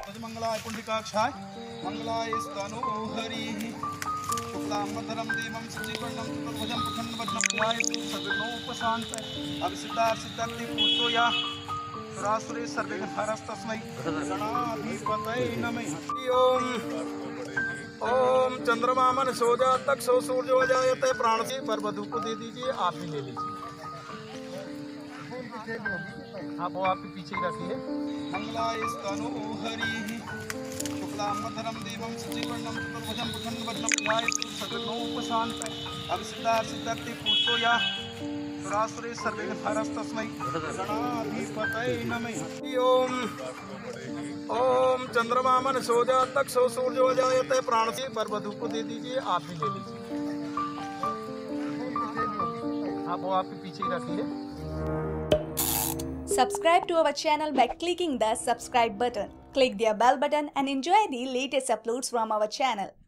मंगलाय पुंडरीकाक्षाय मंगलाय स्तनोहरि शुक्लांबरधरं देवं शशिवर्णं चतुर्भुजं प्रसन्नवदनं ध्यायेत् सर्वविघ्नोपशान्तये अभिसिद्धार्थिसिद्धार्थे पूजो या सुरासुरे सर्वे गन्धर्वस्तस्मै गणाधिपतये नमः। ओम चंद्रमा मन सो जा तक सो सूर्य हो जाते प्राण से पर वधु को दे दीजिए, आप भी ले लीजिए। आप वो आपके पीछे ही रखिए। मंगलाय स्तनोहरि शुक्लांबरधरं देवं शशिवर्णं चतुर्भुजं प्रसन्नवदनं ध्यायेत् सर्वविघ्नोपशान्तये अभिसिद्धार्थिसिद्धार्थे पूजो या सुरासुरे सर्वे गन्धर्वस्तस्मै गणाधिपतये नमः। ओम चंद्रमा मन सो जा तक सो सूर्य हो जाते प्राण से पर वधु को दे दीजिए, आप भी ले लीजिए। आप वो आपके पीछे ही रखिए। Subscribe to our channel by clicking the subscribe button. Click the bell button and enjoy the latest uploads from our channel.